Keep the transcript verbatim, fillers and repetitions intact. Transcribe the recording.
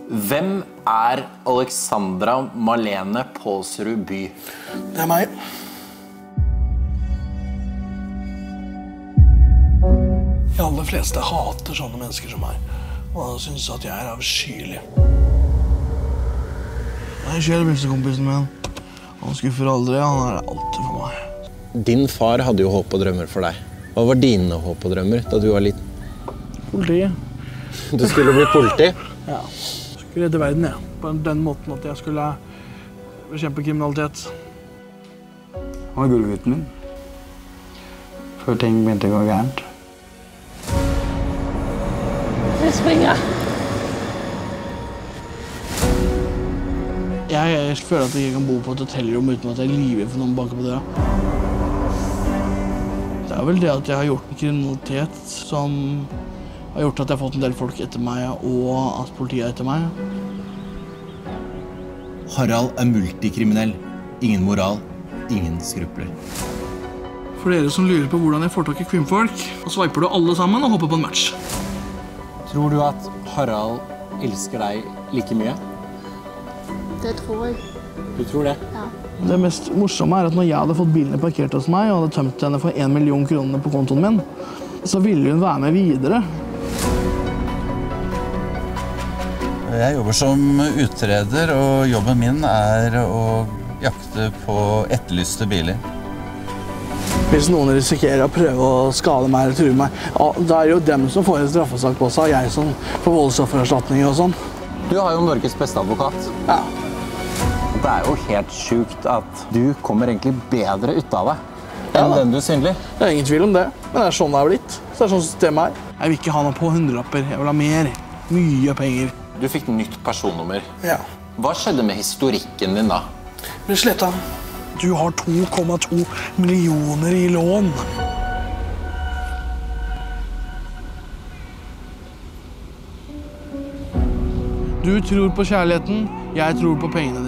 Hvem er Alexandra Malene Påsrud By? Det er meg. De aller fleste hater sånne mennesker som meg, og synes at jeg er avskyelig. Nei, Kjell, bestekompisen min. Han skuffer aldri, han er alltid for meg. Din far hadde jo håp og drømmer for deg. Hva var dine håp og drømmer da du var liten? Politi. Du skulle bli politi? Ja. Jeg skulle redde verden, ja. På den måten at jeg skulle bekjempe kriminalitet. Han var gullgutten min. Før ting begynte å gå gærent. Jeg springer. Jeg føler at jeg ikke kan bo på et hotellrom uten at jeg er livet for noen banker på døra. Det er vel det at jeg har gjort en kriminalitet som har gjort at jeg har fått en del folk etter meg, og at politiet er etter meg. Harald er multikriminell. Ingen moral, ingen skrupler. For dere som lurer på hvordan jeg får tak i kvinnfolk, så sveiper du alle sammen og hopper på en match. Tror du at Harald elsker deg like mye? Det tror jeg. Du tror det? Ja. Det mest morsomme er at når jeg hadde fått bilene parkert hos meg og hadde tømt henne for en million kroner på kontoen min, så ville hun være med videre. Jeg jobber som utreder, og jobben min er å jakte på etterlyste biler. Hvis noen risikerer å prøve å skade meg eller true meg, ja, da er det jo dem som får en straffesak på seg, jeg som får voldsoffererstatninger og sånn. Du har jo Norges beste advokat. Ja. Det er jo helt sjukt at du kommer egentlig bedre ut av det enn Ja, den du svindler. Det er ingen tvil om det, men det er sånn det er blitt. Så det er sånn systemet er. Jeg vil ikke ha noe på hundrelapper, jeg vil ha mer. Mye penger. Du fikk nytt personnummer. Ja. Hva skjedde med historikken din da? Blir sletta. Du har to komma to millioner i lån. Du tror på kjærligheten, jeg tror på pengene dine.